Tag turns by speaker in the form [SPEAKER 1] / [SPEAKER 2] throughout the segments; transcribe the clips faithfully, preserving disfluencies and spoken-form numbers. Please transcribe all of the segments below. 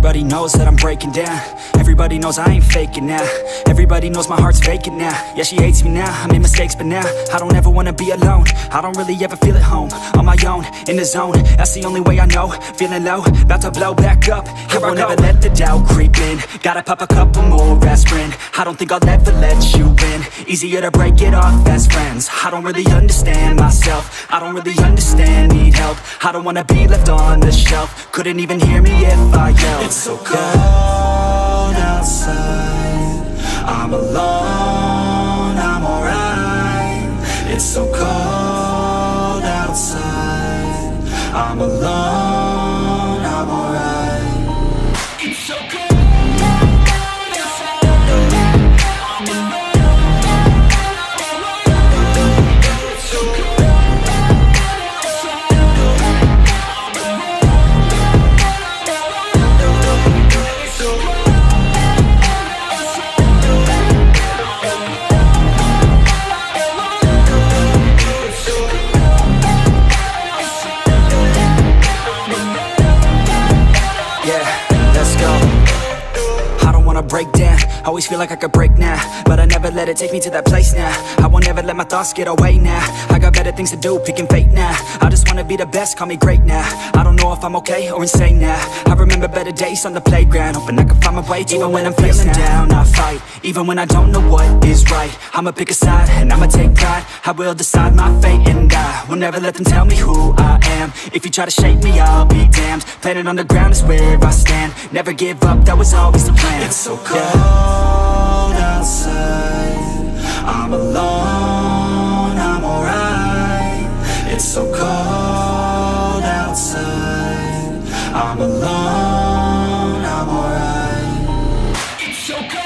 [SPEAKER 1] Everybody knows that I'm breaking down. Everybody knows I ain't faking now. Everybody knows my heart's vacant now. Yeah, she hates me now, I made mistakes, but now I don't ever wanna be alone. I don't really ever feel at home. On my own, in the zone, that's the only way I know. Feeling low, about to blow back up. Here I won't ever let the doubt creep in. Gotta pop a couple more aspirin. I don't think I'll ever let you in. Easier to break it off best friends. I don't really understand myself. I don't really understand, need help. I don't wanna be left on the shelf. Couldn't even hear me if I yelled. It's so cold outside, I'm alone, I'm alright. It's so cold outside, I'm alone, I'm alright. It's so cold. Break down, always feel like I could break now, but I never let it take me to that place now. I won't ever let my thoughts get away now. I got better things to do, picking fate now. I just wanna be the best, call me great now. I don't know if I'm okay or insane now. I remember better days on the playground, hoping I can find my way to even when I'm feeling down. I fight, even when I don't know what is right. I'ma pick a side, and I'ma take pride. I will decide my fate, and I will never let them tell me who I am. If you try to shake me, I'll be damned. Planet on the ground is where I stand. Never give up, that was always the plan. It's so cold outside, I'm alone, I'm alright. It's so cold outside, I'm alone, I'm alright. It's so cold.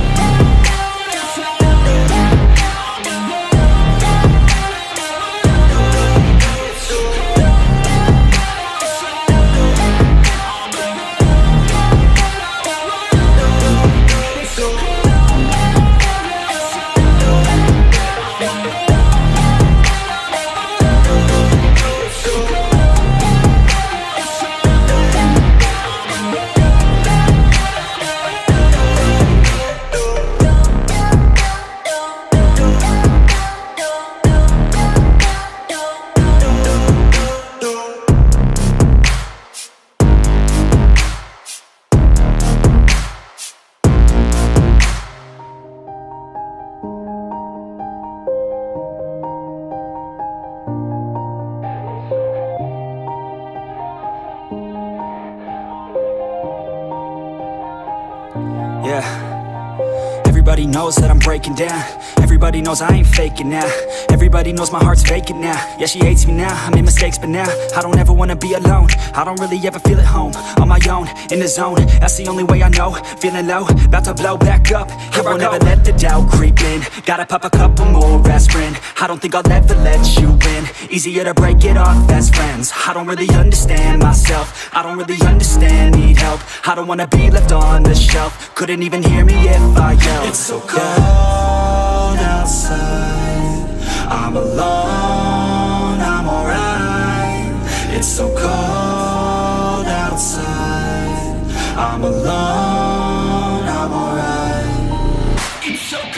[SPEAKER 1] Yeah, everybody knows that I'm breaking down. Everybody knows I ain't faking now. Everybody knows my heart's vacant now. Yeah, she hates me now, I made mistakes, but now I don't ever wanna be alone. I don't really ever feel at home. On my own, in the zone, that's the only way I know. Feeling low, about to blow back up. Here I won't ever let the doubt creep in. Gotta pop a couple more aspirin. I don't think I'll ever let you in. Easier to break it off best friends. I don't really understand myself. I don't really understand, need help. I don't wanna be left on the shelf. Couldn't even hear me if I yelled. It's so cold outside, I'm alone, I'm alright. It's so cold outside, I'm alone, I'm alright. It's so cold.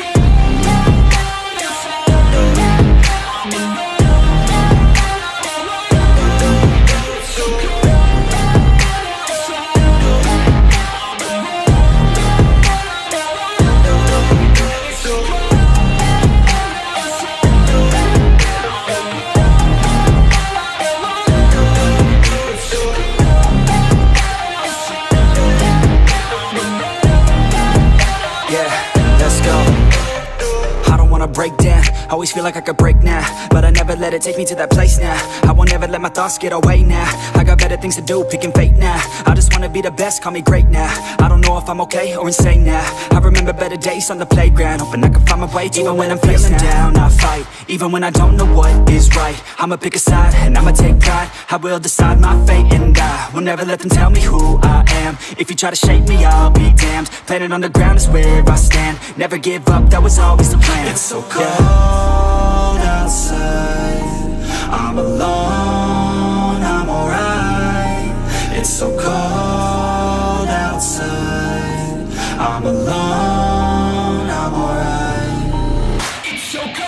[SPEAKER 1] Break down, always feel like I could break now, but I never let it take me to that place now. I won't ever let my thoughts get away now. I got better things to do, picking fate now. I just wanna be the best, call me great now. I don't know if I'm okay or insane now. I remember better days on the playground, hoping I can find my way to even when I'm feeling down. I fight, even when I don't know what is right. I'ma pick a side, and I'ma take pride. I will decide my fate, and I will never let them tell me who I am. If you try to shake me, I'll be damned. Planet on the ground is where I stand. Never give up, that was always the plan. It's so cold outside, I'm alone, I'm alright. It's so cold outside, I'm alone, I'm alright. It's so cold.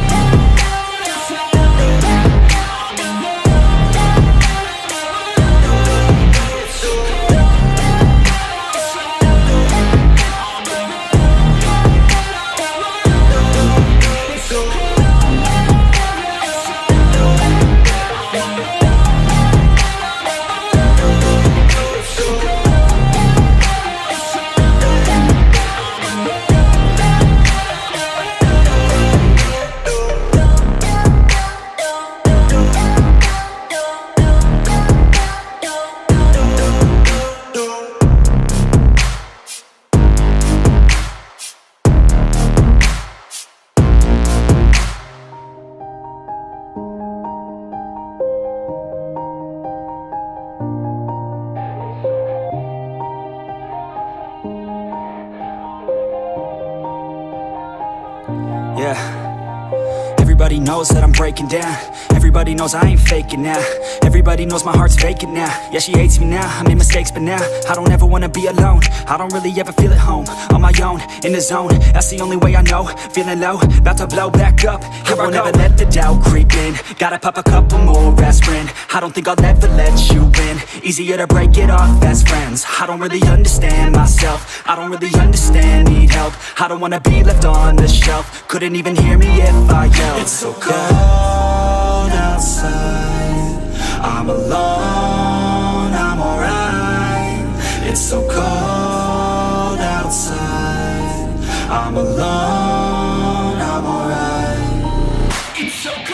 [SPEAKER 1] Yeah. Everybody knows that I'm breaking down. Everybody knows I ain't faking now. Everybody knows my heart's vacant now. Yeah, she hates me now, I made mistakes but now I don't ever wanna be alone. I don't really ever feel at home. On my own, in the zone, that's the only way I know. Feeling low, about to blow back up. Here I won't ever let the doubt creep in. Gotta pop a couple more aspirin. I don't think I'll ever let you in. Easier to break it off best friends. I don't really understand myself. I don't really understand, need help. I don't wanna be left on the shelf. Couldn't even hear me if I yelled. It's so cold outside. I'm alone, I'm alright. It's so cold outside. I'm alone, I'm alright. It's so cold.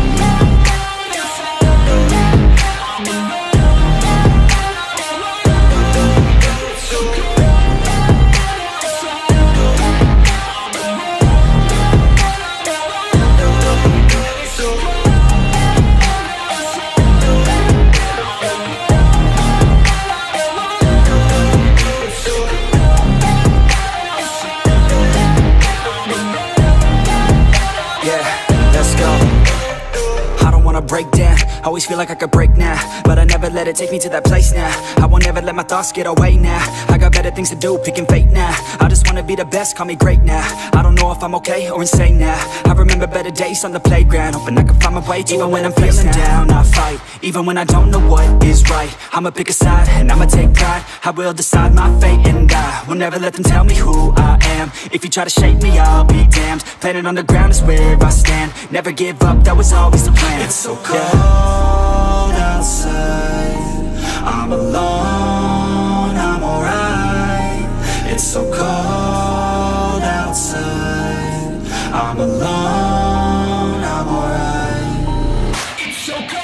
[SPEAKER 1] Break down, always feel like I could break now, but I never let it take me to that place now. I won't ever let my thoughts get away now. I got better things to do, picking fate now. I just wanna be the best, call me great now. I don't know if I'm okay or insane now. I remember better days on the playground, hoping I can find my way to even when I'm feeling down, I fight. Even when I don't know what is right, I'ma pick a side and I'ma take pride. I will decide my fate and I will never let them tell me who I am. If you try to shake me, I'll be damned. Planet on the ground is where I stand. Never give up, that was always the plan. It's so cold outside. I'm alone, I'm alright. It's so cold outside. I'm alone, I'm alright. It's so cold.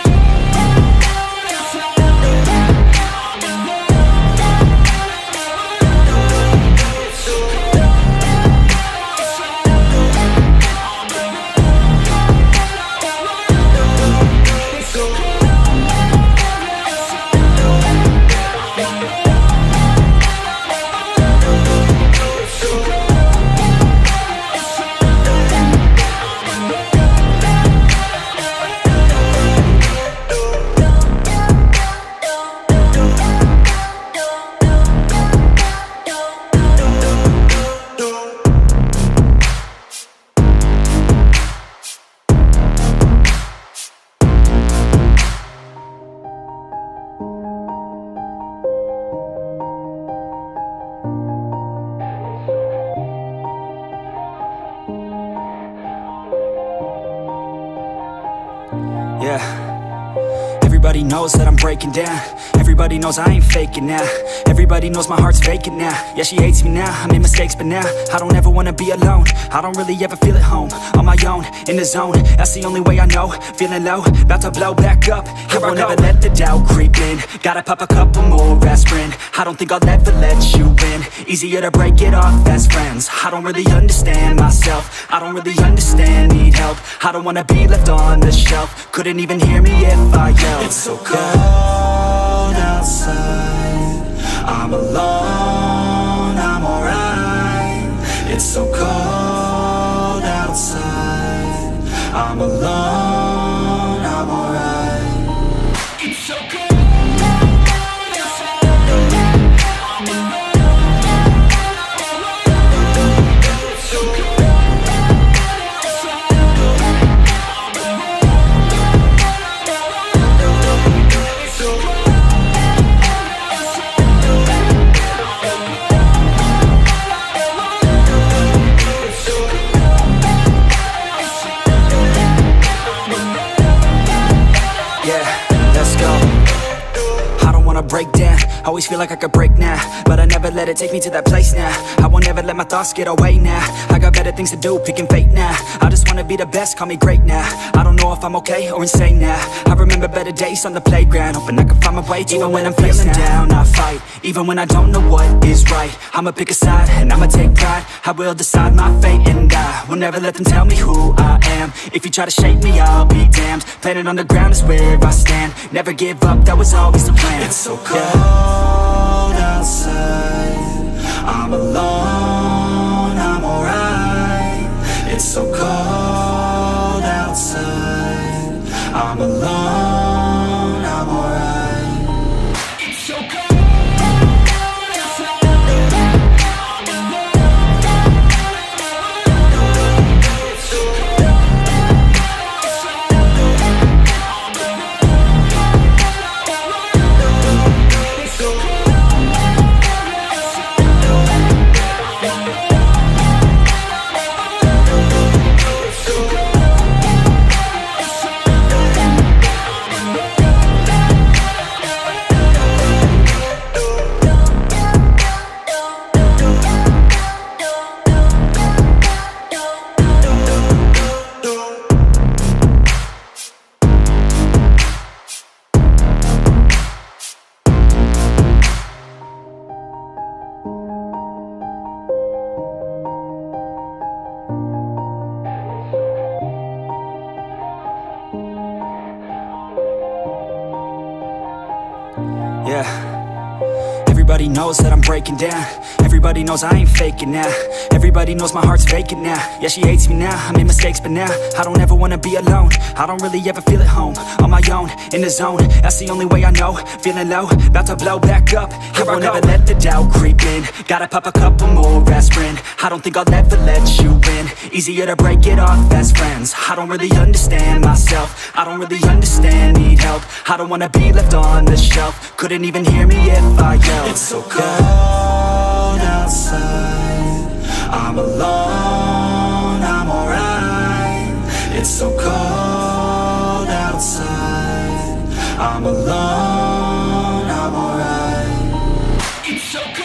[SPEAKER 1] Yeah. Everybody knows that I'm breaking down. Everybody knows I ain't faking now. Everybody knows my heart's vacant now. Yeah, she hates me now, I made mistakes but now I don't ever wanna be alone. I don't really ever feel at home. On my own, in the zone, that's the only way I know. Feeling low, about to blow back up. Here I won't ever let the doubt creep in. Gotta pop a couple more aspirin. I don't think I'll ever let you in. Easier to break it off best friends. I don't really understand myself. I don't really understand, need help. I don't wanna be left on the shelf. Couldn't even hear me if I yelled. It's so cold outside. I'm alone, I'm alright. It's so cold outside. I'm alone, I'm alright. It's so cold. I'm alone. break down. Always feel like I could break now, but I never let it take me to that place now. I won't ever let my thoughts get away now. I got better things to do, picking fate now. I just wanna be the best, call me great now. I don't know if I'm okay or insane now. I remember better days on the playground, hoping I can find my way. Even when I'm feeling down, I fight. Even when I don't know what is right, I'ma pick a side and I'ma take pride. I will decide my fate and I will never let them tell me who I am. If you try to shake me, I'll be damned. Planet on the ground is where I stand. Never give up, that was always the plan. It's so cold yeah. outside, I'm alone, I'm alright. It's so cold outside, I'm alone, I'm alright. It's so cold. Yeah, everybody knows that I'm breaking down. Everybody knows I ain't faking now. Everybody knows my heart's vacant now. Yeah, she hates me now, I made mistakes but now I don't ever wanna be alone. I don't really ever feel at home. On my own, in the zone, that's the only way I know. Feeling low, about to blow back up. Here I won't ever let the doubt creep in. Gotta pop a couple more aspirin. I don't think I'll ever let you in. Easier to break it off best friends. I don't really understand myself. I don't really understand, need help. I don't wanna be left on the shelf. Couldn't even hear me if I yelled. It's so cold outside, I'm alone, I'm alright. It's so cold outside, I'm alone, I'm alright. It's so cold.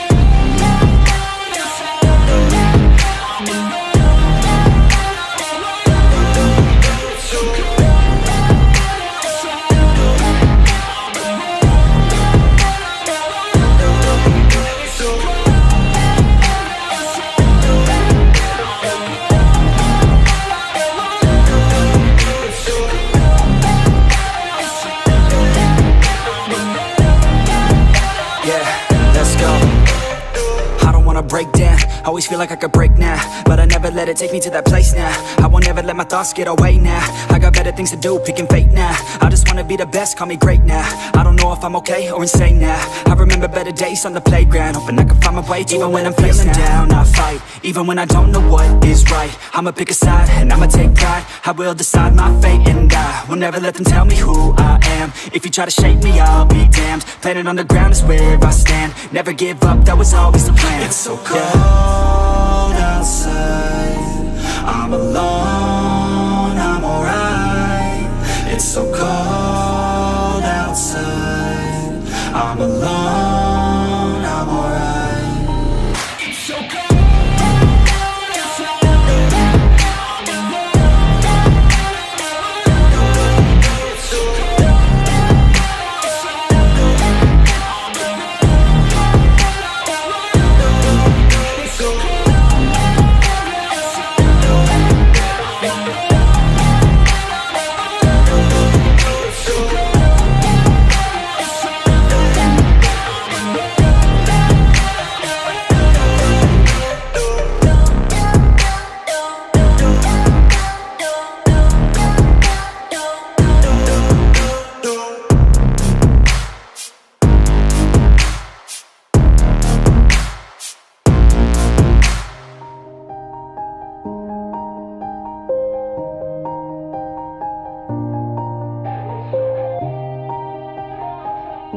[SPEAKER 1] Break down, always feel like I could break now, but I never let it take me to that place now. I won't ever let my thoughts get away now. I got better things to do, picking fate now. I just wanna be the best, call me great now. I don't know if I'm okay or insane now. I remember better days on the playground, hoping I can find my way to even when I'm feeling down, I fight. Even when I don't know what is right, I'ma pick a side and I'ma take pride. I will decide my fate and I will never let them tell me who I am. If you try to shake me, I'll be damned. Planet on the ground is where I stand. Never give up, that was always the plan. It's so cold outside, I'm alone, I'm alright. It's so cold outside, I'm alone, I'm alright. It's so cold.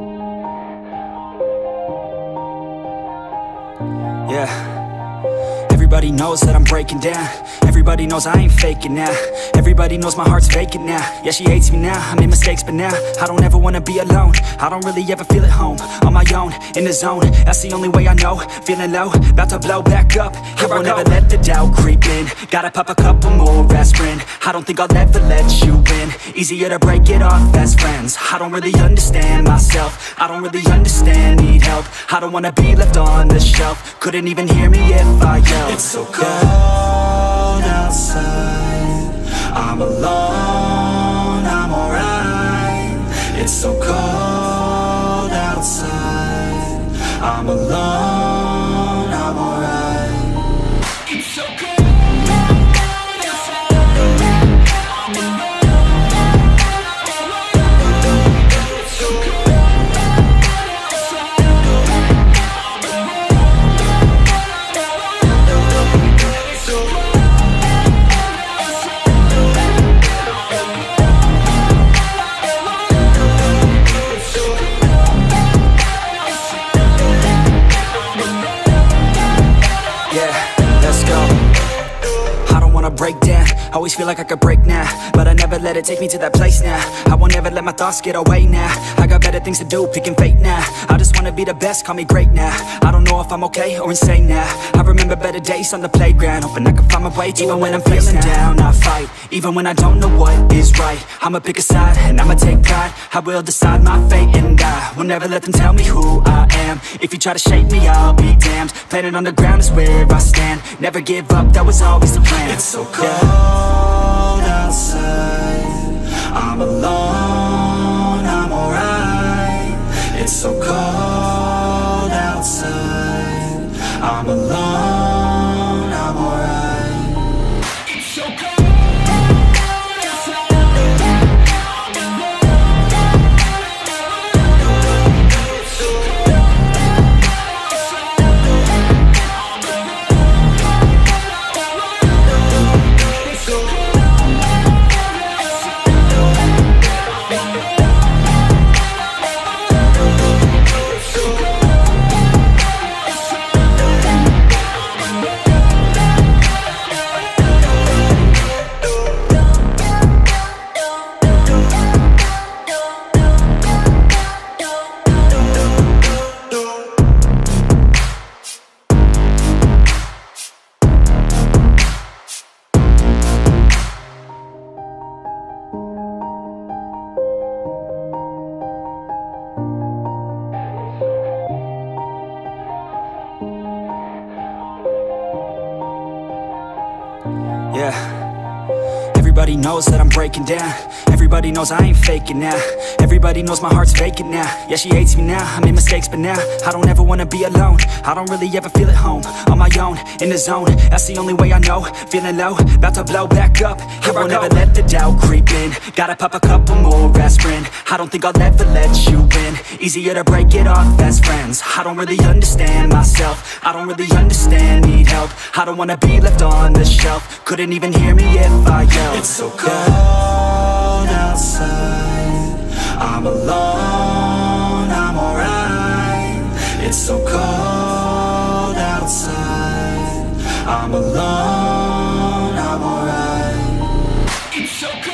[SPEAKER 1] Yeah, Everybody knows that I'm breaking down. Everybody knows I ain't faking now. Everybody knows my heart's vacant now. Yeah, she hates me now, I made mistakes but now I don't ever wanna be alone. I don't really ever feel at home. On my own, in the zone, that's the only way I know. Feeling low, about to blow back up. Here I won't ever let the doubt creep in. Gotta pop a couple more aspirin. I don't think I'll ever let you in. Easier to break it off best friends. I don't really understand myself. I don't really understand, need help. I don't wanna be left on the shelf. Couldn't even hear me if I yelled.
[SPEAKER 2] It's so cold outside, I'm alone, I'm alright. It's so cold outside, I'm alone, I'm alright. It's so cold.
[SPEAKER 1] Break down, always feel like I could break now, but I never let it take me to that place now. I won't ever let my thoughts get away now. I got better things to do, picking fate now. I just wanna be the best, call me great now. I don't know if I'm okay or insane now. I remember better days on the playground, hoping I can find my way. Even when I'm feeling down, I fight. Even when I don't know what is right, I'ma pick a side and I'ma take pride. I will decide my fate and I will never let them tell me who I am. If you try to shape me, I'll be damned. Planet on the ground is where I stand. Never give up, that was always the plan.
[SPEAKER 2] It's so cold outside, I'm alone, I'm alright. It's so cold outside, I'm alone, I'm alright. It's so cold.
[SPEAKER 1] Yeah. Everybody knows that I'm breaking down. Everybody knows I ain't faking now. Everybody knows my heart's vacant now. Yeah, she hates me now, I made mistakes but now I don't ever wanna be alone. I don't really ever feel at home. On my own, in the zone, that's the only way I know. Feeling low, about to blow back up. Here I won't ever let the doubt creep in. Gotta pop a couple more aspirin. I don't think I'll ever let you in. Easier to break it off best friends. I don't really understand myself. I don't really understand, need help. I don't wanna be left on the shelf. Couldn't even hear me if I yelled.
[SPEAKER 2] It's so cold outside, I'm alone, I'm alright. It's so cold outside, I'm alone, I'm alright. It's so cold.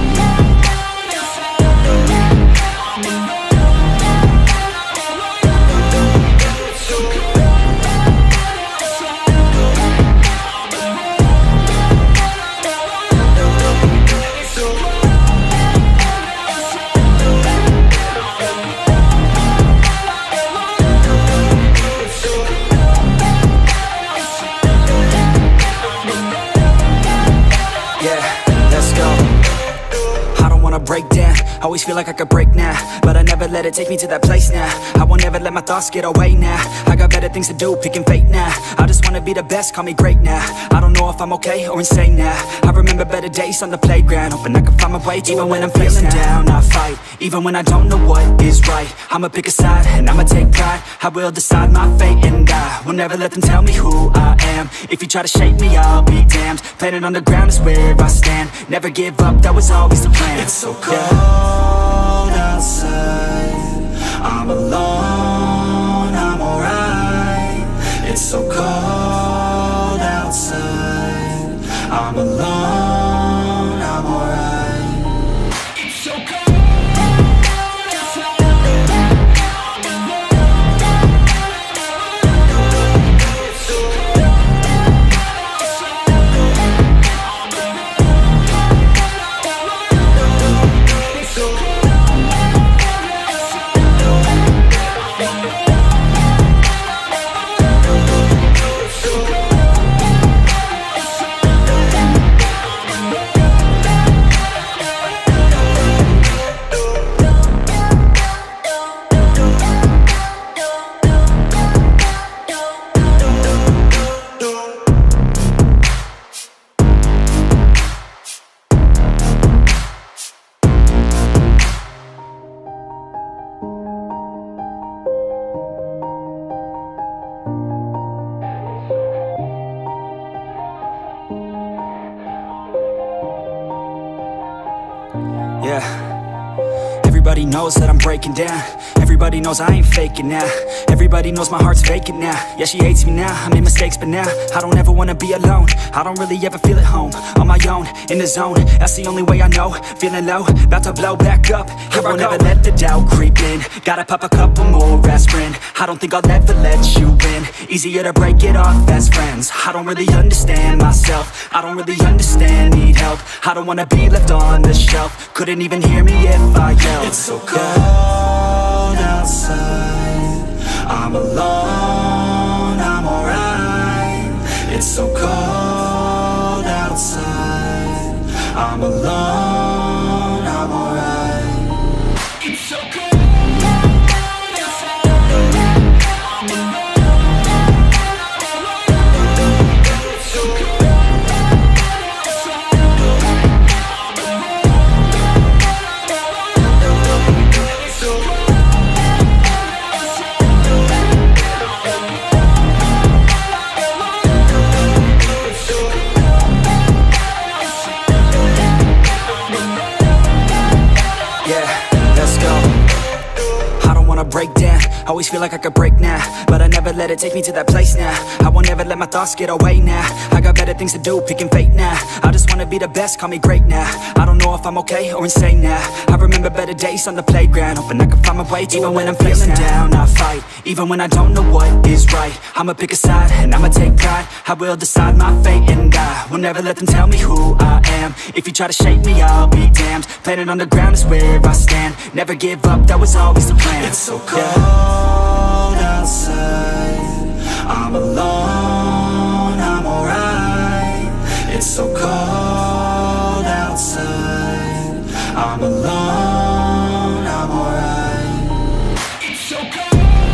[SPEAKER 1] Break down, always feel like I could break now, but I never let it take me to that place now. I won't ever let my thoughts get away now. I got better things to do, picking fate now. I just wanna be the best, call me great now. I don't know if I'm okay or insane now. I remember better days on the playground, hoping I can find my way. Even when I'm feeling down, I fight. Even when I don't know what is right, I'ma pick a side and I'ma take pride. I will decide my fate and I will never let them tell me who I am. If you try to shape me, I'll be damned. Planet on the ground is where I stand. Never give up, that was always the plan.
[SPEAKER 2] It's so cold outside, I'm alone, I'm alright. It's so cold outside. alone, I'm alright. It's so cold.
[SPEAKER 1] Yeah, everybody knows that I'm breaking down. Everybody knows I ain't faking now. Everybody knows my heart's vacant now. Yeah, she hates me now, I made mistakes but now I don't ever wanna be alone. I don't really ever feel at home. On my own, in the zone, that's the only way I know. Feeling low, about to blow back up. Here I won't ever let the doubt creep in. Gotta pop a couple more aspirin. I don't think I'll ever let you in. Easier to break it off best friends. I don't really understand myself. I don't really understand, need help. I don't wanna be left on the shelf. Couldn't even hear me if I yelled.
[SPEAKER 2] It's so cold outside, I'm alone, I'm alright. It's so cold outside, I'm alone, I'm alright. It's so cold.
[SPEAKER 1] Break down, always feel like I could break now, but I never let it take me to that place now. I won't ever let my thoughts get away now. I got better things to do, picking fate now. I just wanna be the best, call me great now. I don't know if I'm okay or insane now. I remember better days on the playground, hoping I can find my way to even when I'm feeling down, I fight. Even when I don't know what is right, I'ma pick a side and I'ma take pride. I will decide my fate and I will never let them tell me who I am. If you try to shake me, I'll be damned. Planet on the ground is where I stand. Never give up, that was always the plan.
[SPEAKER 2] It's so cold outside, I'm alone, I'm alright. It's so cold outside, I'm alone, I'm alright. It's so cold.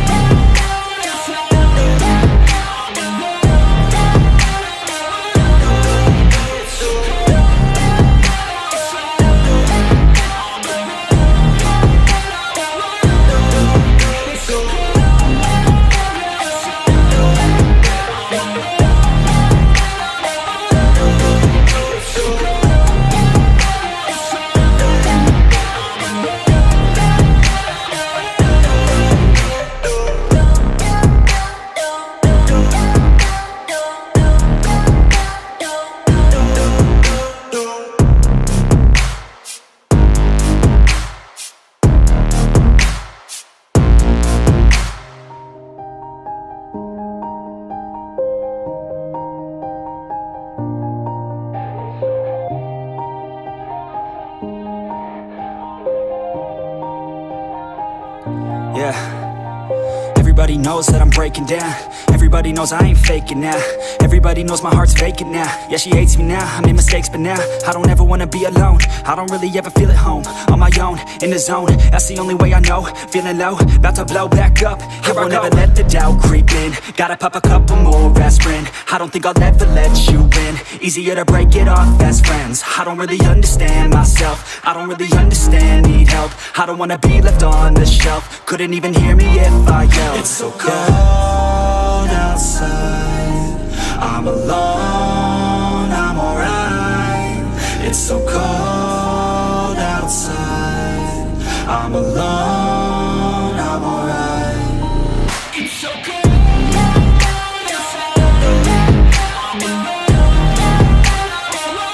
[SPEAKER 1] Yeah, everybody knows that I'm breaking down. Everybody knows I ain't faking now. Everybody knows my heart's vacant now. Yeah, she hates me now, I made mistakes but now I don't ever wanna be alone. I don't really ever feel at home. On my own, in the zone, that's the only way I know. Feeling low, about to blow back up. Here I won't ever let the doubt creep in. Gotta pop a couple more aspirin. I don't think I'll ever let you in. Easier to break it off best friends. I don't really understand myself. I don't really understand, need help. I don't wanna be left on the shelf. Couldn't even hear me if I yelled.
[SPEAKER 2] It's so cold outside, I'm alone, I'm alright. It's so cold outside, I'm alone, I'm alright. It's so cold. I'm alone, I'm alone.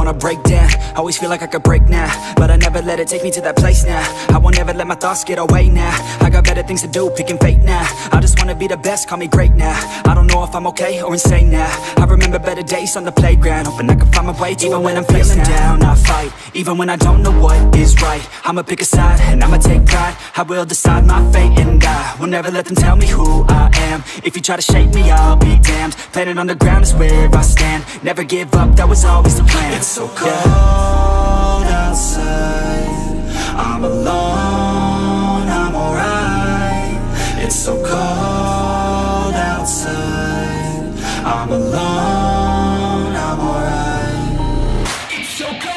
[SPEAKER 1] wanna break down. Always feel like I could break now, but I never let it take me to that place now. I won't ever let my thoughts get away now. I got better things to do, picking fate now. I just wanna be the best, call me great now. I don't know if I'm okay or insane now. I remember better days on the playground, hoping I can find my way to even when I'm feeling down. I fight, even when I don't know what is right. I'ma pick a side, and I'ma take pride. I will decide my fate, and I will never let them tell me who I am. If you try to shake me, I'll be damned. Planet on the ground is where I stand. Never give up, that was always the plan.
[SPEAKER 2] It's so cold yeah. outside, I'm alone, I'm alright. It's so cold outside, I'm alone, I'm alright. It's so cold.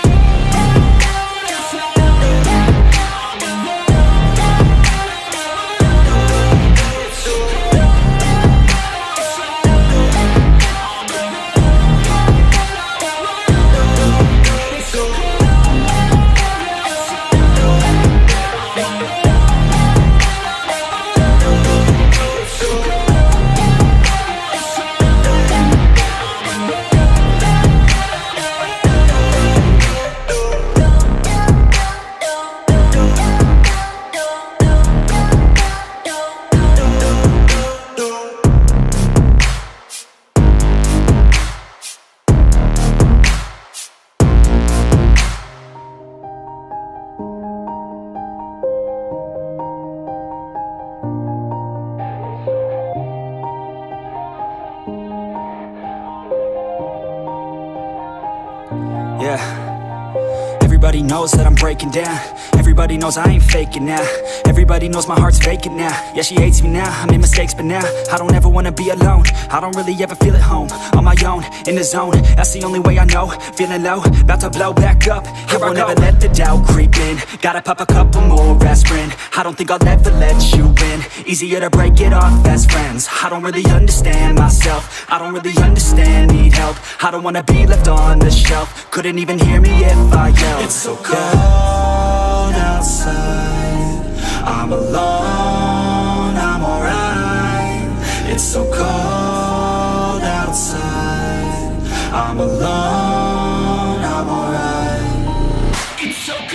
[SPEAKER 1] Yeah, everybody knows that I'm breaking down. Everybody knows I ain't faking now. Everybody knows my heart's vacant now. Yeah, she hates me now, I made mistakes but now I don't ever wanna be alone. I don't really ever feel at home. On my own, in the zone, that's the only way I know. Feeling low, about to blow back up. Here I won't ever let the doubt creep in. Gotta pop a couple more aspirin. I don't think I'll ever let you in. Easier to break it off best friends. I don't really understand myself. I don't really understand, need help. I don't wanna be left on the shelf. Couldn't even hear me if I yelled.
[SPEAKER 2] It's so cold outside, I'm alone, I'm alright. It's so cold outside, I'm alone, I'm alright. It's so cold.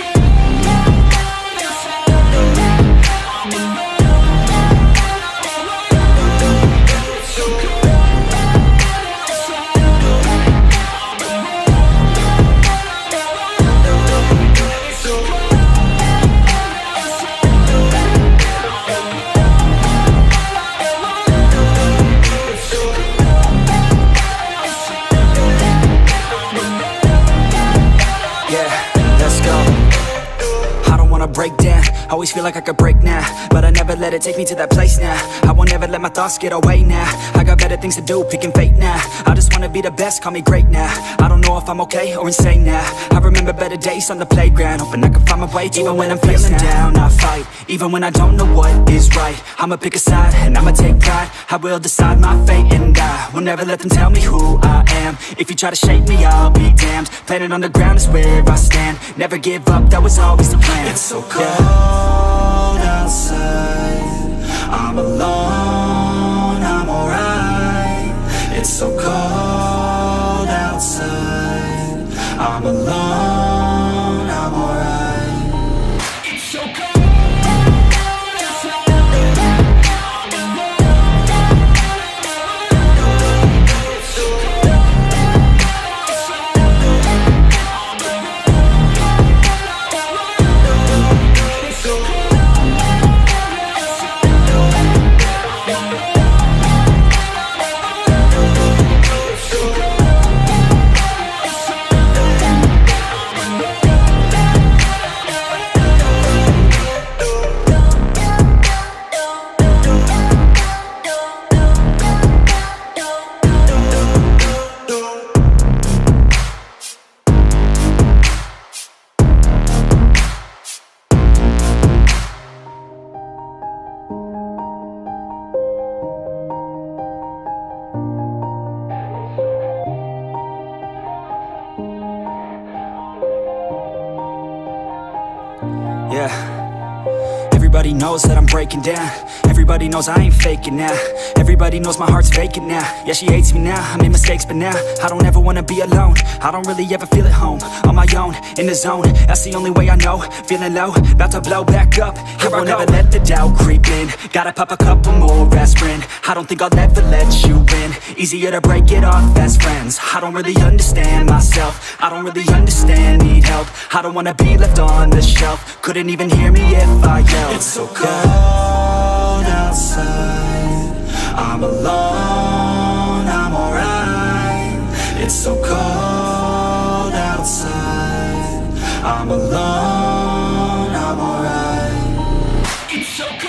[SPEAKER 1] Break down, always feel like I could break now, but I never let it take me to that place now. I won't ever let my thoughts get away now. I got better things to do, picking fate now. I just wanna be the best, call me great now. I don't know if I'm okay or insane now. I remember better days on the playground, hoping I can find my way to even when I'm feeling down. I fight, even when I don't know what is right. I'ma pick a side, and I'ma take pride. I will decide my fate, and I will never let them tell me who I am. If you try to shake me, I'll be damned. Planet on the ground is where I stand. Never give up, that was always the plan.
[SPEAKER 2] It's so cold yeah. outside, I'm alone, I'm alright. It's so cold outside, I'm alone, I'm alright. It's so cold.
[SPEAKER 1] Everybody knows that I'm breaking down. Everybody knows I ain't faking now. Everybody knows my heart's vacant now. Yeah, she hates me now, I made mistakes, but now I don't ever wanna be alone. I don't really ever feel at home. On my own, in the zone, that's the only way I know. Feeling low, about to blow back up. Here I won't ever let the doubt creep in. Gotta pop a couple more aspirin. I don't think I'll ever let you in. Easier to break it off best friends. I don't really understand myself. I don't really understand, need help. I don't wanna be left on the shelf. Couldn't even hear me if I yelled.
[SPEAKER 2] It's so cold outside, I'm alone, I'm alright. It's so cold outside, I'm alone, I'm alright. It's so cold.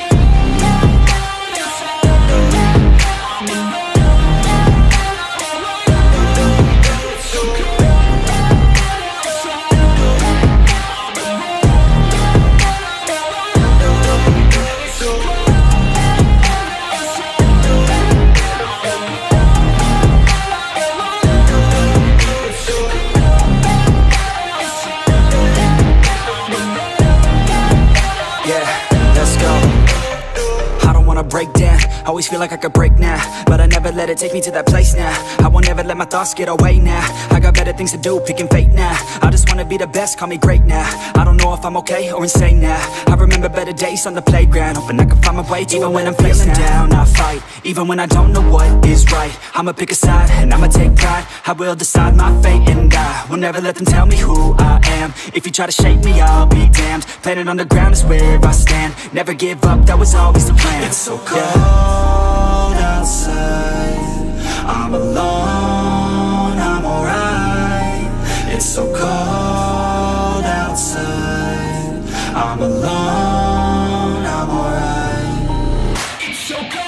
[SPEAKER 1] Break down, always feel like I could break now, but I never let it take me to that place now. I won't ever let my thoughts get away now. I got better things to do, picking fate now. I just wanna be the best, call me great now. I don't know if I'm okay or insane now. I remember better days on the playground, hoping I can find my way to even when I'm feeling down. I fight, even when I don't know what is right. I'ma pick a side, and I'ma take pride. I will decide my fate, and I will never let them tell me who I am. If you try to shake me, I'll be damned. Planet on the ground is where I stand. Never give up, that was always the plan.
[SPEAKER 2] It's so cold outside, I'm alone, I'm alright. It's so cold outside, I'm alone, I'm alright. It's so cold.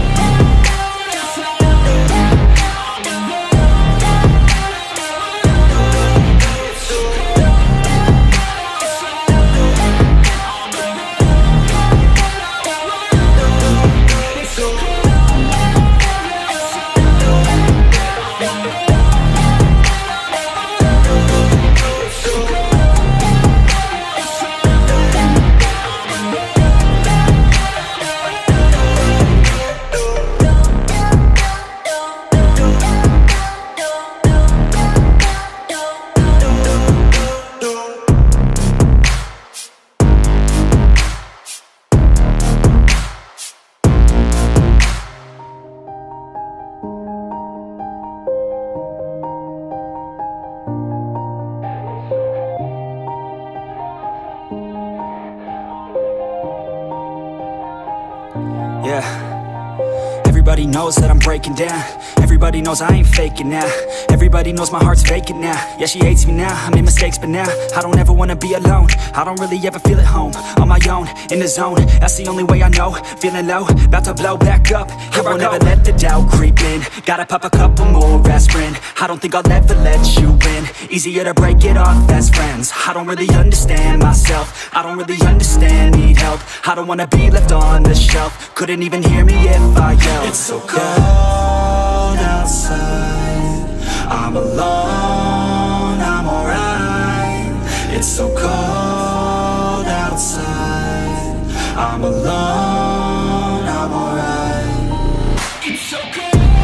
[SPEAKER 1] Yeah, everybody knows that I'm breaking down. Everybody knows I ain't faking now. Everybody knows my heart's vacant now. Yeah, she hates me now, I made mistakes, but now I don't ever wanna be alone. I don't really ever feel at home. On my own, in the zone, that's the only way I know. Feeling low, about to blow back up. Here I won't ever let the doubt creep in. Gotta pop a couple more aspirin. I don't think I'll ever let you in. Easier to break it off best friends. I don't really understand myself. I don't really understand, need help. I don't wanna be left on the shelf. Couldn't even hear me if I yelled.
[SPEAKER 2] It's so cold outside, I'm alone, I'm alright. It's so cold outside, I'm alone, I'm alright. It's so cold.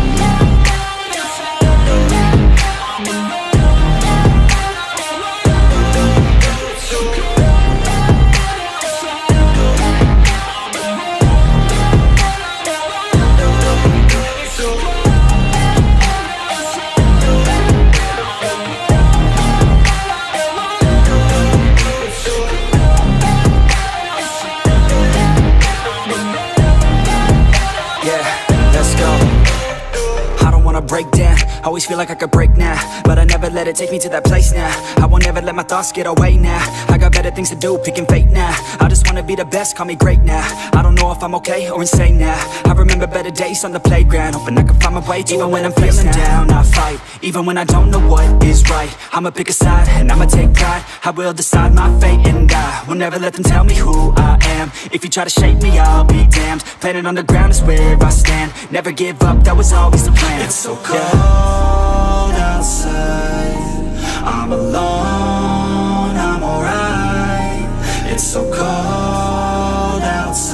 [SPEAKER 1] Break down, always feel like I could break now, but I never let it take me to that place now. I won't ever let my thoughts get away now. I got better things to do, picking fate now. I just wanna be the best, call me great now. I don't know if I'm okay or insane now. I remember better days on the playground, hoping I can find my way to even when I'm feeling down. I fight, even when I don't know what is right. I'ma pick a side, and I'ma take pride. I will decide my fate, and I will never let them tell me who I am. If you try to shake me, I'll be damned. Planet on the ground is where I stand. Never give up, that was always the plan.
[SPEAKER 2] It's so cold outside, I'm alone, I'm alright. It's so cold outside.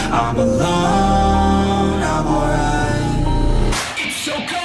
[SPEAKER 1] I'm alone, I'm alright. It's so cold.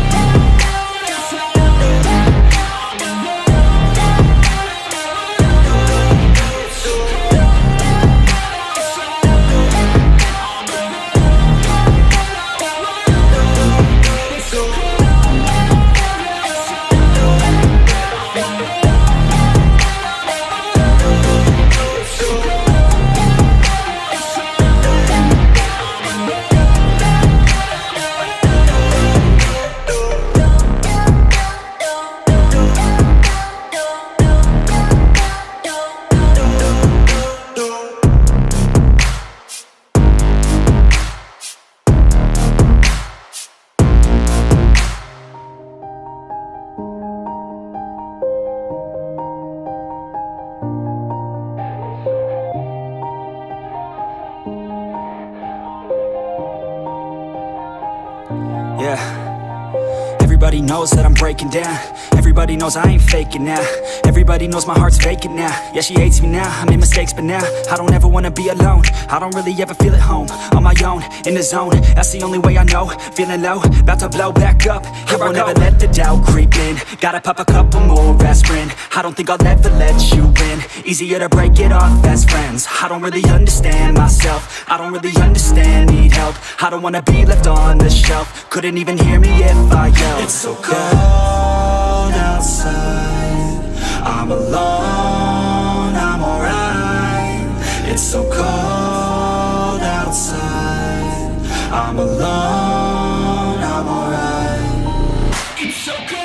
[SPEAKER 1] Yeah. Everybody knows that I'm breaking down. Everybody knows I ain't faking now. Everybody knows my heart's vacant now. Yeah, she hates me now, I made mistakes but now I don't ever wanna be alone. I don't really ever feel at home. On my own, in the zone, that's the only way I know. Feeling low, about to blow back up. Here I won't ever let the doubt creep in. Gotta pop a couple more aspirin. I don't think I'll ever let you in. Easier to break it off best friends. I don't really understand myself. I don't really understand, need help. I don't wanna be left on the shelf. Couldn't even hear me if I yelled. It's so cold outside. I'm alone, I'm alright. It's so cold outside. I'm alone, I'm alright. It's so cold.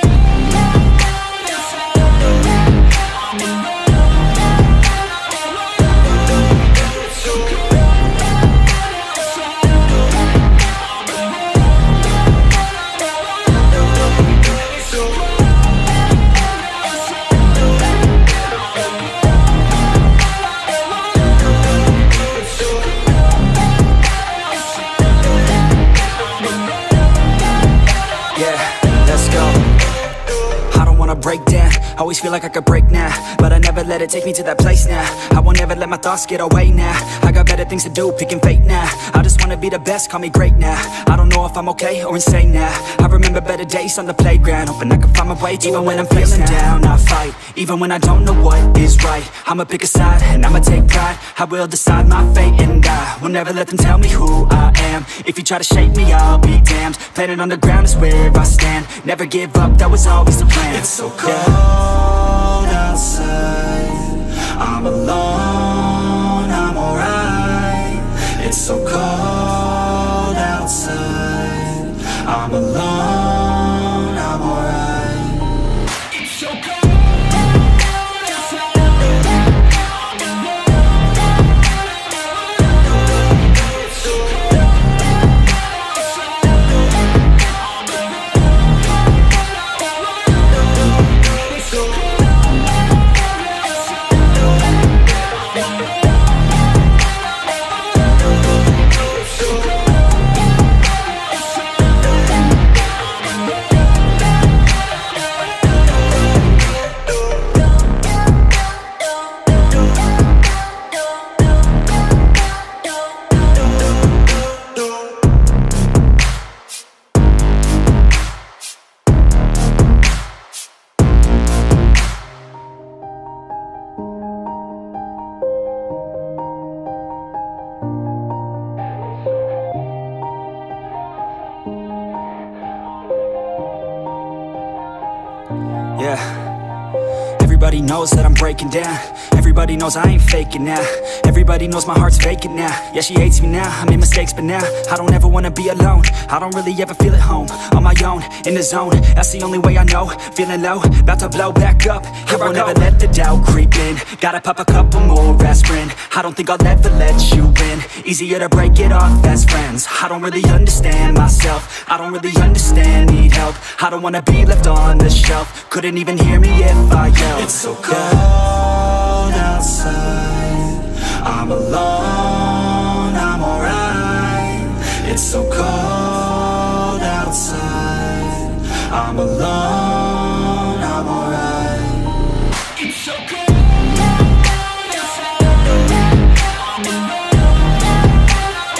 [SPEAKER 1] Break down, always feel like I could break now, but I never let it take me to that place now. I won't ever let my thoughts get away now. I got better things to do, picking fate now. I just wanna be the best, call me great now. I don't know if I'm okay or insane now. I remember better days on the playground, hoping I can find my way to even when I'm feeling down, I fight. Even when I don't know what is right, I'ma pick a side and I'ma take pride. I will decide my fate and I will never let them tell me who I am. If you try to shake me, I'll be damned. Planet on the ground is where I stand. Never give up, that was always the plan. It's so cold outside. I'm alone, I'm alright. It's so cold outside. I'm alone, I'm alright. It's so cold. Yeah. Everybody knows that I'm breaking down. Everybody knows I ain't faking now. Everybody knows my heart's vacant now. Yeah, she hates me now, I made mistakes but now I don't ever wanna be alone. I don't really ever feel at home. On my own, in the zone, that's the only way I know. Feeling low, about to blow back up. Here I won't ever let the doubt creep in. Gotta pop a couple more aspirin. I don't think I'll ever let you in. Easier to break it off best friends. I don't really understand myself. I don't really understand, need help. I don't wanna be left on the shelf. Couldn't even hear me if I yelled. It's so cold outside. I'm alone, I'm alright. It's so cold outside. I'm alone, I'm alright. It's so cold. I'm alone.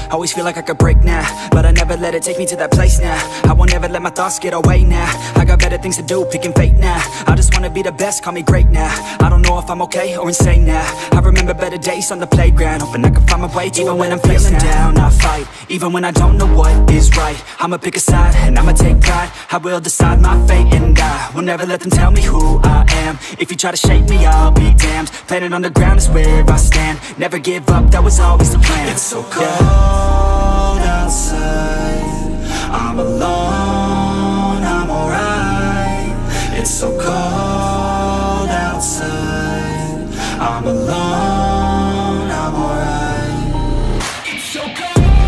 [SPEAKER 1] Always feel like I could break now, but I never let it take me to that place now. I won't ever let my thoughts get away now. I got better things to do, picking fate now. I just wanna be the best, call me great now. I don't know if I'm okay or insane now. I remember better days on the playground, hoping I can find my way to even when I'm feeling down. I fight, even when I don't know what is right. I'ma pick a side, and I'ma take pride. I will decide my fate, and I will never let them tell me who I am. If you try to shake me, I'll be damned. Planet on the ground is where I stand. Never give up, that was always the plan.
[SPEAKER 2] It's so cold yeah. outside, I'm alone, I'm alright. It's so cold outside, I'm alone, I'm alright. It's so cold.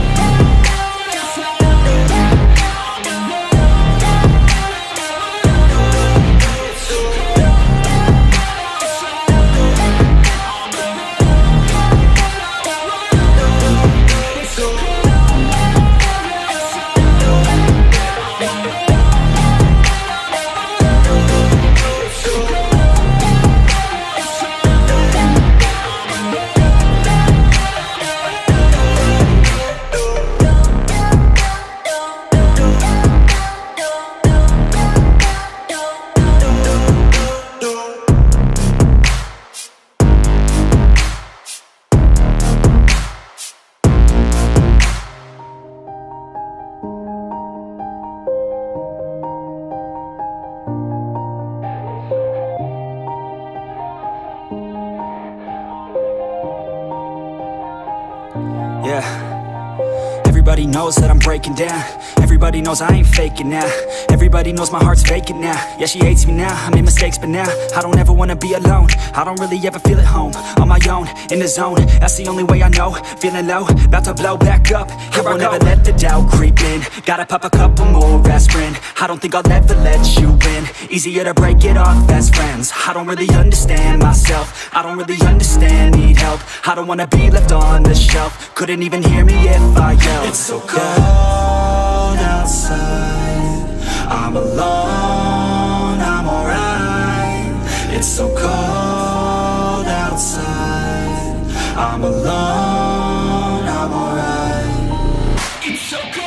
[SPEAKER 1] Yeah, everybody knows that I'm breaking down. Everybody knows I ain't faking now. Everybody knows my heart's vacant now. Yeah, she hates me now, I made mistakes but now I don't ever wanna be alone. I don't really ever feel at home. On my own, in the zone, that's the only way I know. Feeling low, about to blow back up. Here I won't ever let the doubt creep in. Gotta pop a couple more aspirin. I don't think I'll ever let you in. Easier to break it off best friends. I don't really understand myself. I don't really understand, need help. I don't wanna be left on the shelf. Couldn't even hear me if I yelled.
[SPEAKER 2] It's so cold outside, I'm alone, I'm alright. It's so cold outside, I'm alone, I'm alright. It's so cold.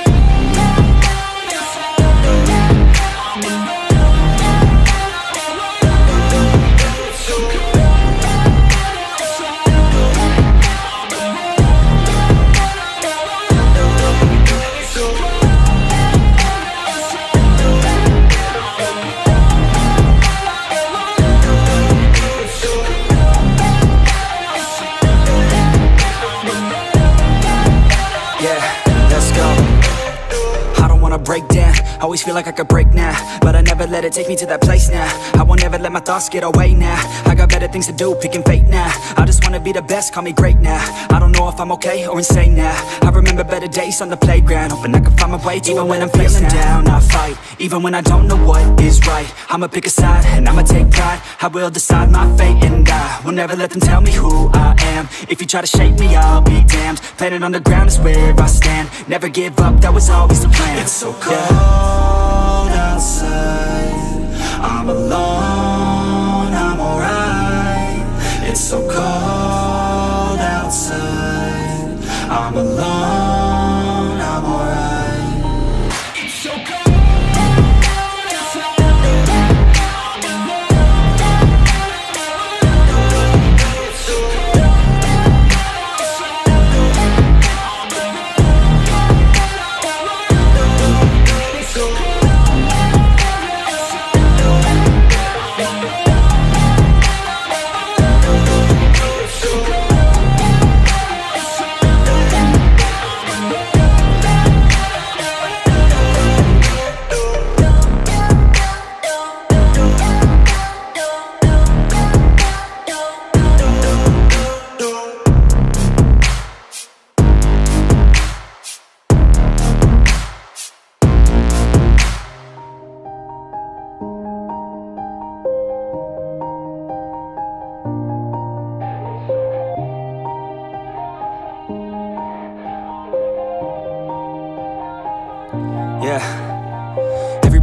[SPEAKER 1] Break down, always feel like I could break now, but I never let it take me to that place now. I won't ever let my thoughts get away now. I got better things to do, picking fate now. I just wanna be the best, call me great now. I don't know if I'm okay or insane now. I remember better days on the playground, hoping I can find my way to even when I'm feeling down. I fight, even when I don't know what is right. I'ma pick a side, and I'ma take pride. I will decide my fate, and I will never let them tell me who I am. If you try to shake me, I'll be damned. Planet on the ground is where I stand. Never give up, that was always the plan.
[SPEAKER 2] It's so cold yeah. outside, I'm alone, I'm alright. It's so cold outside, I'm alone, I'm alright. It's so cold.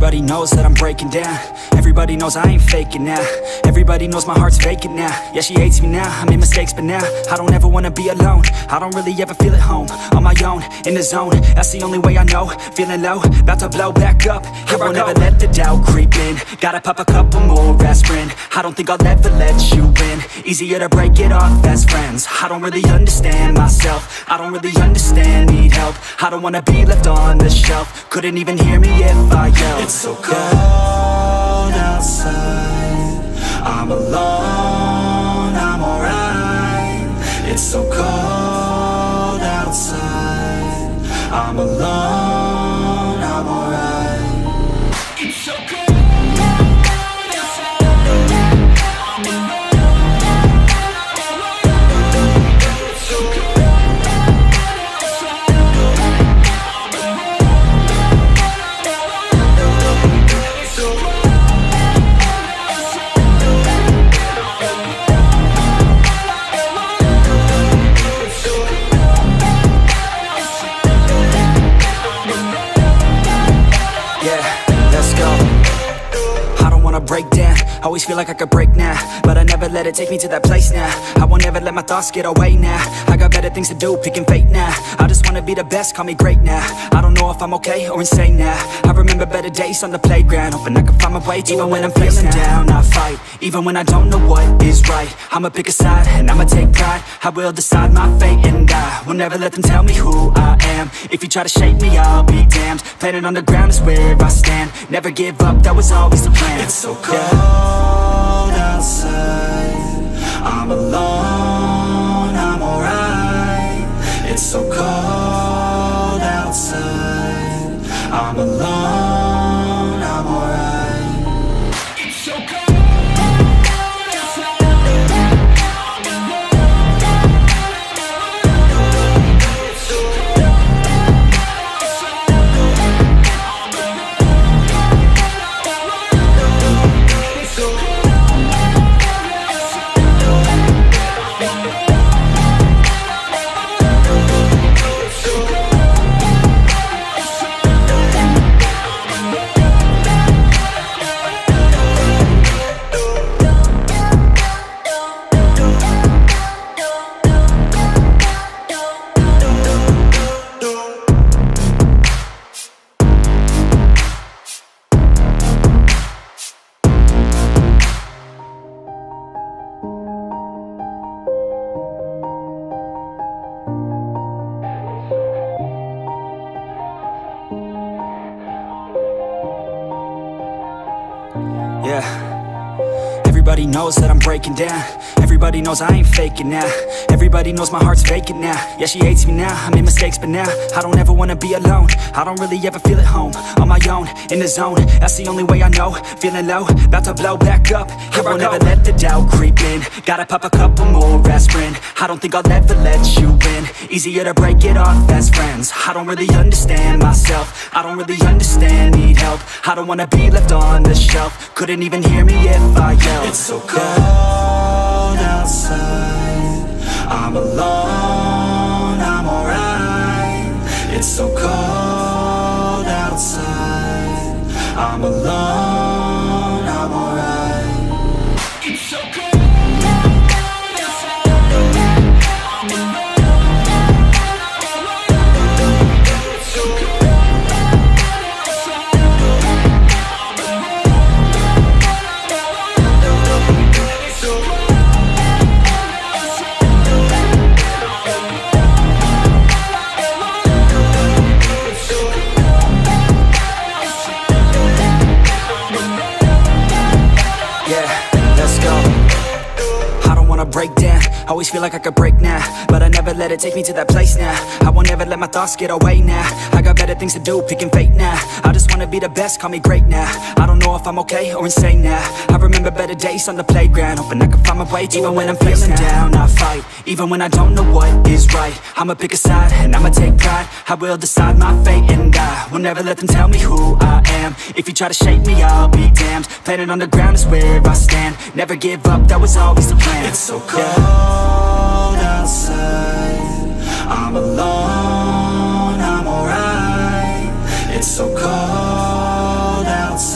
[SPEAKER 1] Everybody knows that I'm breaking down. Everybody knows I ain't faking now. Everybody knows my heart's vacant now. Yeah, she hates me now, I made mistakes but now I don't ever wanna be alone. I don't really ever feel at home. On my own, in the zone, that's the only way I know. Feeling low, about to blow back up. Here I won't ever let the doubt creep in. Gotta pop a couple more aspirin. I don't think I'll ever let you in. Easier to break it off best friends. I don't really understand myself. I don't really understand, need help. I don't wanna be left on the shelf. Couldn't even hear me if I yelled.
[SPEAKER 2] It's so cold outside, I'm alone, I'm alright. It's so cold outside, I'm alone, I'm alright. It's so cold.
[SPEAKER 1] Break down, always feel like I could break now, but I never let it take me to that place now. I won't ever let my thoughts get away now. I got better things to do, picking fate now. I just wanna be the best, call me great now. I don't know if I'm okay or insane now. I remember better days on the playground, hoping I can find my way to even when I'm feeling down, I fight. Even when I don't know what is right, I'ma pick a side and I'ma take pride. I will decide my fate and I will never let them tell me who I am. If you try to shake me, I'll be damned. Planet on the ground is where I stand. Never give up, that was always the plan.
[SPEAKER 2] It's so cold outside, I'm alone, I'm alright. It's so cold outside, I'm alone, I'm alright. It's so cold.
[SPEAKER 1] Yeah. Everybody knows that I'm breaking down. Everybody knows I ain't faking now. Everybody knows my heart's vacant now. Yeah, she hates me now, I made mistakes but now I don't ever wanna be alone. I don't really ever feel at home. On my own, in the zone, that's the only way I know. Feeling low, about to blow back up. Here I won't ever let the doubt creep in. Gotta pop a couple more aspirin. I don't think I'll ever let you in. Easier to break it off best friends. I don't really understand myself. I don't really understand, need help. I don't wanna be left on the shelf. Couldn't even hear me if I yelled.
[SPEAKER 2] It's so cold outside, I'm alone, I'm alright. It's so cold outside, I'm alone, I'm alright. It's so cold.
[SPEAKER 1] Break down, always feel like I could break now, but I never let it take me to that place now. I won't ever let my thoughts get away now. I got better things to do, picking fate now. I just wanna be the best, call me great now. I don't know if I'm okay or insane now. I remember better days on the playground, hoping I can find my way to even when I'm feeling down, I fight. Even when I don't know what is right, I'ma pick a side and I'ma take pride. I will decide my fate and I will never let them tell me who I am. If you try to shake me, I'll be damned. Planet on the ground is where I stand. Never give up, that was always the plan.
[SPEAKER 2] It's so cold outside, I'm alone, I'm alright. It's so cold outside,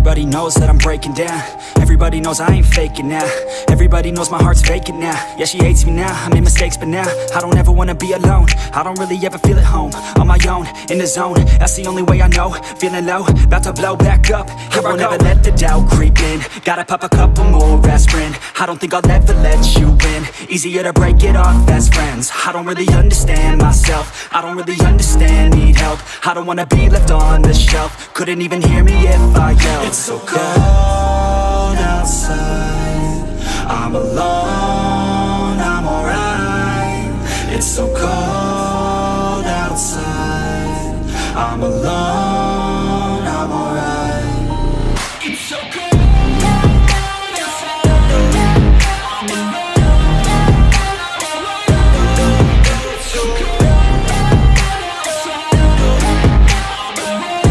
[SPEAKER 1] Everybody knows that I'm breaking down. Everybody knows I ain't faking now. Everybody knows my heart's vacant now. Yeah, she hates me now, I made mistakes but now I don't ever wanna be alone. I don't really ever feel at home. On my own, in the zone, that's the only way I know. Feeling low, about to blow back up. Here I won't ever let the doubt creep in. Gotta pop a couple more aspirin. I don't think I'll ever let you in. Easier to break it off best friends. I don't really understand myself. I don't really understand, need help. I don't wanna be left on the shelf. Couldn't even hear me if I yelled.
[SPEAKER 2] It's so cold outside, I'm alone, I'm alright. It's so cold outside, I'm alone, I'm alright. It's so cold outside, I'm alone, it's so cold outside, I'm alone.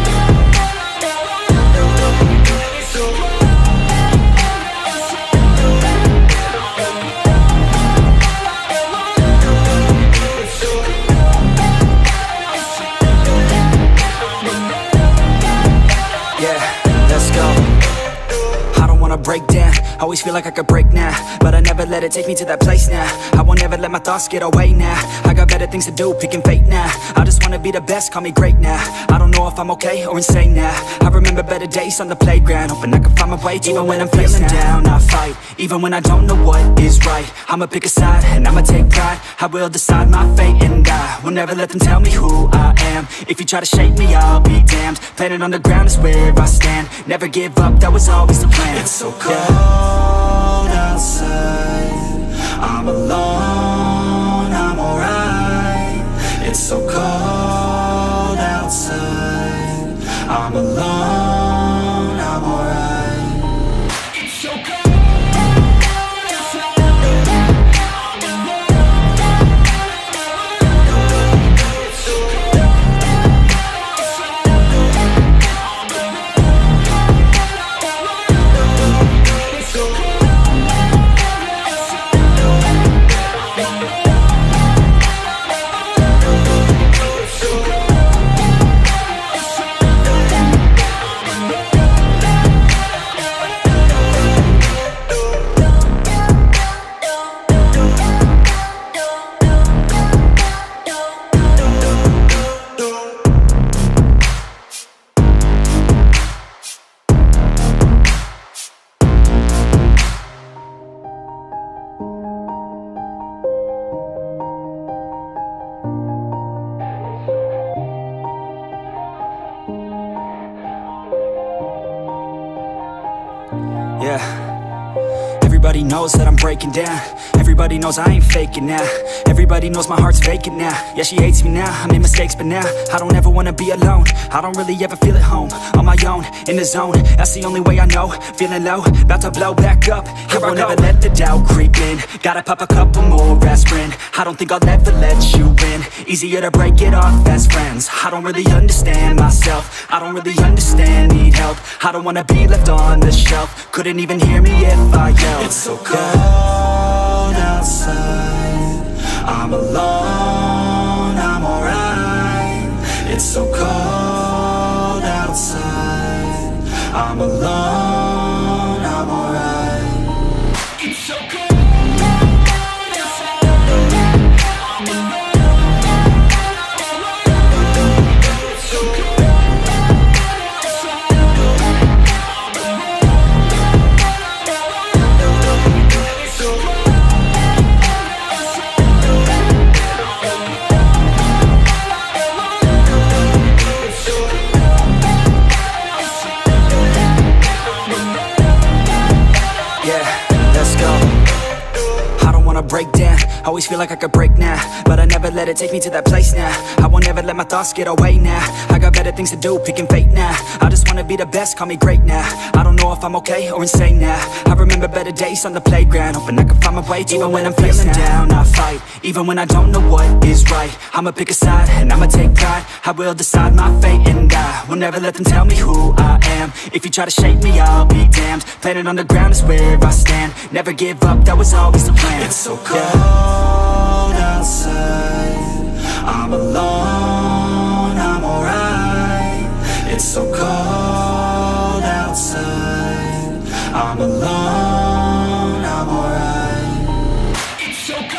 [SPEAKER 1] Break down, always feel like I could break now, but I never let it take me to that place now. I won't ever let my thoughts get away now. I got better things to do, picking fate now. I just wanna be the best, call me great now. I don't know if I'm okay or insane now. I remember better days on the playground, hoping I can find my way. Even when I'm feeling down, I fight. Even when I don't know what is right, I'ma pick a side and I'ma take pride. I will decide my fate and I will never let them tell me who I am. If you try to shake me, I'll be damned. Planet on the ground is where I stand. Never give up, that was always the plan.
[SPEAKER 2] It's so cold outside, I'm alone, I'm alright. It's so cold outside, I'm alone, I'm alright. It's so cold outside, I'm alone, it's so cold outside, I'm
[SPEAKER 1] Yeah, everybody knows that I'm breaking down. Everybody knows I ain't faking now. Everybody knows my heart's vacant now. Yeah, she hates me now, I made mistakes but now I don't ever wanna be alone. I don't really ever feel at home. On my own, in the zone, that's the only way I know. Feeling low, about to blow back up. Here I won't ever let the doubt creep in. Gotta pop a couple more aspirin. I don't think I'll ever let you in. Easier to break it off best friends. I don't really understand myself. I don't really understand, need help. I don't wanna be left on the shelf. Couldn't even hear me if I yelled.
[SPEAKER 2] It's so cold outside, I'm alone, I'm alright. It's so cold outside, I'm alone, I'm alright. It's so cold outside, I'm alone, it's so cold outside, I'm alone.
[SPEAKER 1] Break down, always feel like I could break now, but I never let it take me to that place now. I won't ever let my thoughts get away now. I got better things to do, picking fate now. I just wanna be the best, call me great now. I don't know if I'm okay or insane now. I remember better days on the playground, hoping I can find my way to even when I'm feeling down, I fight. Even when I don't know what is right, I'ma pick a side and I'ma take pride. I will decide my fate and I will never let them tell me who I am. If you try to shake me, I'll be damned. Planet on the ground is where I stand. Never give up, that was always the plan.
[SPEAKER 2] It's so cold outside, I'm alone, I'm alright. It's so cold outside, I'm alone, I'm alright. It's so cold.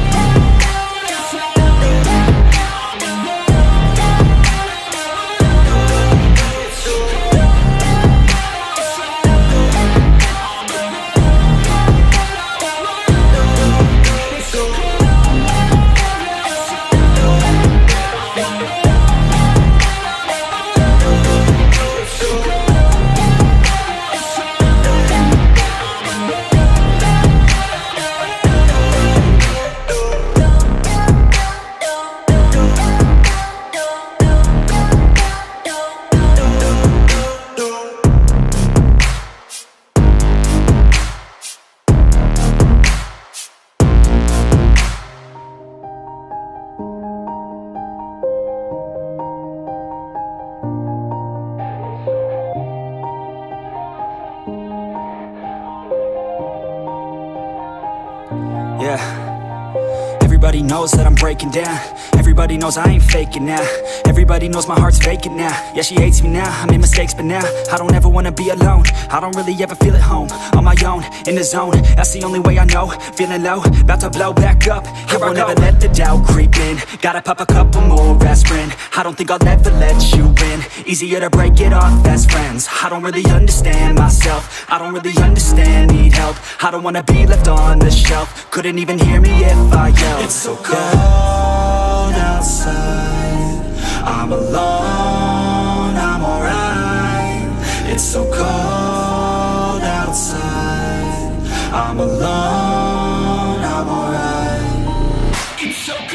[SPEAKER 1] Yeah, everybody knows that I'm breaking down. Everybody knows I ain't faking now. Everybody knows my heart's vacant now. Yeah, she hates me now, I made mistakes but now I don't ever wanna be alone. I don't really ever feel at home. On my own, in the zone, that's the only way I know. Feeling low, about to blow back up. Here I won't ever let the doubt creep in. Gotta pop a couple more aspirin. I don't think I'll ever let you in. Easier to break it off best friends. I don't really understand myself. I don't really understand, need help. I don't wanna be left on the shelf. Couldn't even hear me if I yelled.
[SPEAKER 2] It's so cold outside. I'm alone, I'm alright. It's so cold outside. I'm alone, I'm alright. It's so cold.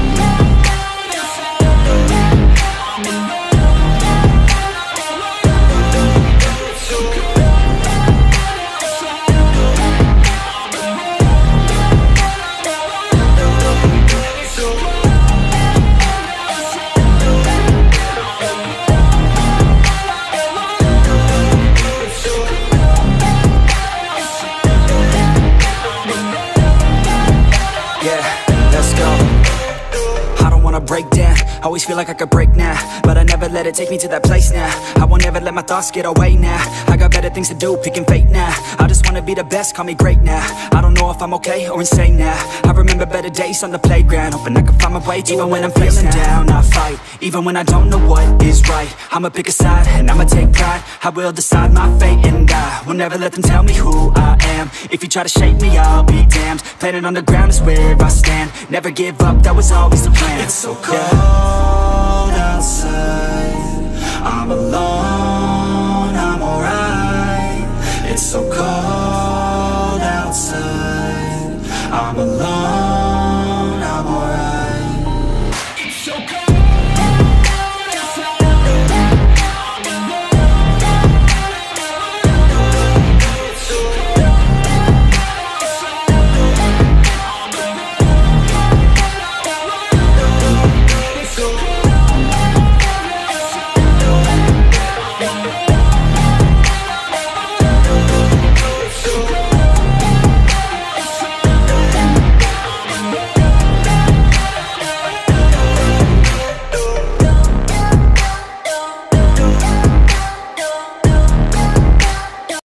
[SPEAKER 1] Break down, always feel like I could break now, but I never let it take me to that place now. I won't ever let my thoughts get away now. I got better things to do, picking fate now. I just wanna be the best, call me great now. I don't know if I'm okay or insane now. I remember better days on the playground, hoping I can find my way to even when I'm feeling down, I fight. Even when I don't know what is right, I'ma pick a side and I'ma take pride. I will decide my fate and I will never let them tell me who I am. If you try to shake me, I'll be damned. Planet on the ground is where I stand. Never give up, that was always the plan.
[SPEAKER 2] It's so cold outside. I'm alone.